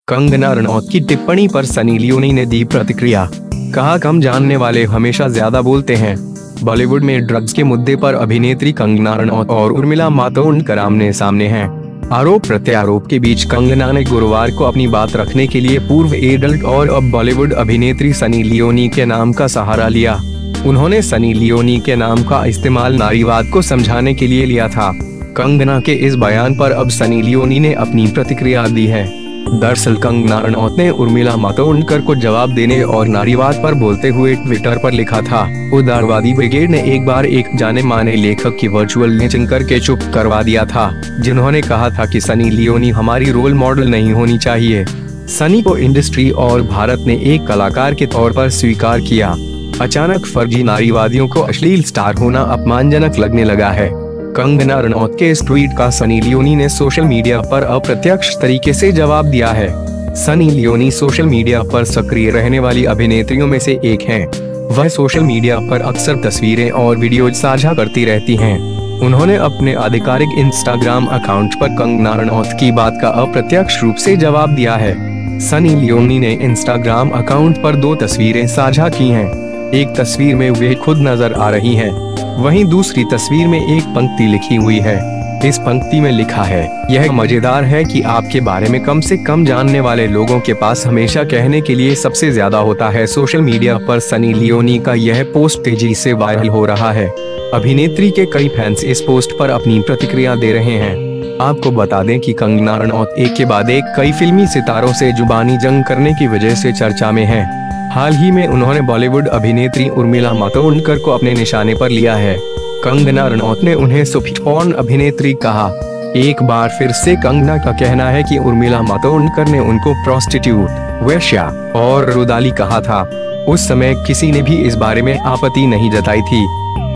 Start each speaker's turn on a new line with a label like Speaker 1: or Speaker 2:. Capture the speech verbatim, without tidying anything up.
Speaker 1: कंगना रनौत की टिप्पणी पर सनी लियोनी ने दी प्रतिक्रिया। कहा, कम जानने वाले हमेशा ज्यादा बोलते हैं। बॉलीवुड में ड्रग्स के मुद्दे पर अभिनेत्री कंगना रनौत और उर्मिला मातोंडकर आमने सामने हैं। आरोप प्रत्यारोप के बीच कंगना ने गुरुवार को अपनी बात रखने के लिए पूर्व एडल्ट और अब बॉलीवुड अभिनेत्री सनी लियोनी के नाम का सहारा लिया। उन्होंने सनी लियोनी के नाम का इस्तेमाल नारीवाद को समझाने के लिए लिया था। कंगना के इस बयान पर अब सनी लियोनी ने अपनी प्रतिक्रिया दी है। दरअसल कंगना रनौत ने उर्मिला मातोंडकर को जवाब देने और नारीवाद पर बोलते हुए ट्विटर पर लिखा था, उदारवादी ब्रिगेड ने एक बार एक जाने माने लेखक की वर्चुअल लिंचिंग करके चुप करवा दिया था, जिन्होंने कहा था कि सनी लियोनी हमारी रोल मॉडल नहीं होनी चाहिए। सनी को इंडस्ट्री और भारत ने एक कलाकार के तौर पर स्वीकार किया। अचानक फर्जी नारीवादियों को अश्लील स्टार होना अपमानजनक लगने लगा है। कंगना रनौत के इस ट्वीट का सनी लियोनी ने सोशल मीडिया पर अप्रत्यक्ष तरीके से जवाब दिया है। सनी लियोनी सोशल मीडिया पर सक्रिय रहने वाली अभिनेत्रियों में से एक हैं। वह सोशल मीडिया पर अक्सर तस्वीरें और वीडियो साझा करती रहती हैं। उन्होंने अपने आधिकारिक इंस्टाग्राम अकाउंट पर कंगना रनौत की बात का अप्रत्यक्ष रूप से जवाब दिया है। सनी लियोनी ने इंस्टाग्राम अकाउंट पर दो तस्वीरें साझा की हैं। एक तस्वीर में वे खुद नजर आ रही हैं, वहीं दूसरी तस्वीर में एक पंक्ति लिखी हुई है। इस पंक्ति में लिखा है, यह मजेदार है कि आपके बारे में कम से कम जानने वाले लोगों के पास हमेशा कहने के लिए सबसे ज्यादा होता है। सोशल मीडिया पर सनी लियोनी का यह पोस्ट तेजी से वायरल हो रहा है। अभिनेत्री के कई फैंस इस पोस्ट पर अपनी प्रतिक्रिया दे रहे हैं। आपको बता दें कि कंगना रनौत एक के बाद एक कई फिल्मी सितारों से जुबानी जंग करने की वजह से चर्चा में है। हाल ही में उन्होंने बॉलीवुड अभिनेत्री उर्मिला मातोंडकर को अपने निशाने पर लिया है। कंगना रनौत ने उन्हें सॉफ्ट पॉर्न अभिनेत्री कहा। एक बार फिर से कंगना का कहना है कि उर्मिला मातोंडकर ने उनको प्रोस्टिट्यूट, वेश्या और रुदाली कहा था। उस समय किसी ने भी इस बारे में आपत्ति नहीं जताई थी।